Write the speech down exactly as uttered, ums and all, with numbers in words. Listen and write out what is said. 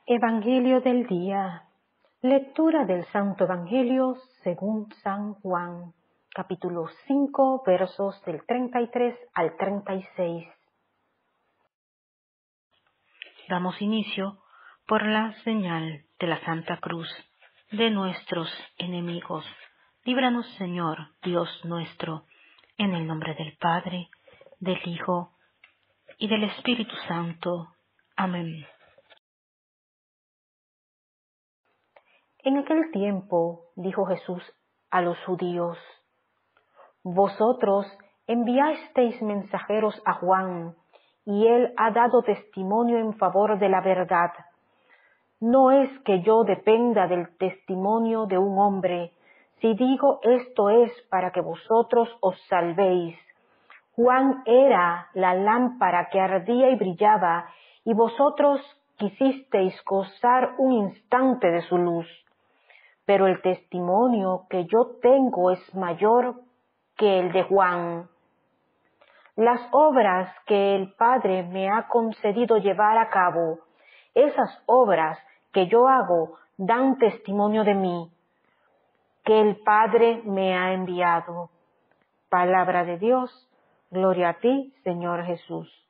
Evangelio del día. Lectura del Santo Evangelio según San Juan, capítulo cinco, versos del treinta y tres al treinta y seis. Damos inicio por la señal de la Santa Cruz de nuestros enemigos. Líbranos, Señor, Dios nuestro, en el nombre del Padre, del Hijo y del Espíritu Santo. Amén. En aquel tiempo dijo Jesús a los judíos: Vosotros enviasteis mensajeros a Juan, y él ha dado testimonio en favor de la verdad. No es que yo dependa del testimonio de un hombre. Si digo esto es para que vosotros os salvéis. Juan era la lámpara que ardía y brillaba, y vosotros quisisteis gozar un instante de su luz. Pero el testimonio que yo tengo es mayor que el de Juan. Las obras que el Padre me ha concedido llevar a cabo, esas obras que yo hago dan testimonio de mí, que el Padre me ha enviado. Palabra de Dios, gloria a ti, Señor Jesús.